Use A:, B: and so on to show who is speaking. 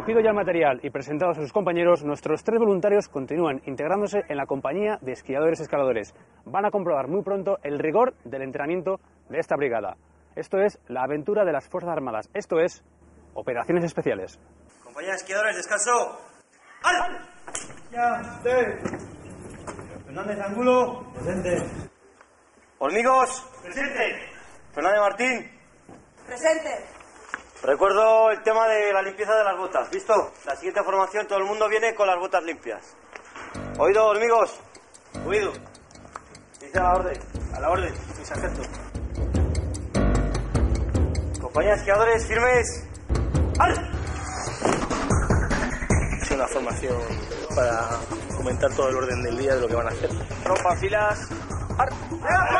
A: Recogido ya el material y presentados a sus compañeros, nuestros 3 voluntarios continúan integrándose en la compañía de esquiadores escaladores. Van a comprobar muy pronto el rigor del entrenamiento de esta brigada. Esto es la aventura de las Fuerzas Armadas. Esto es Operaciones Especiales.
B: Compañía de esquiadores, descanso. ¡Al! Ya, Fernández Angulo. Presente. Hormigos. Presente. Fernández Martín.
C: Presente.
B: Recuerdo el tema de la limpieza de las botas. ¿Visto? La siguiente formación, todo el mundo viene con las botas limpias. ¿Oído, hormigos? Oído. Dice a la orden. A la orden, mi sargento. Compañía de esquiadores, firmes. ¡Al!
D: Es una formación para comentar todo el orden del día de lo que van a hacer.
B: Rompan filas. ¡Ar!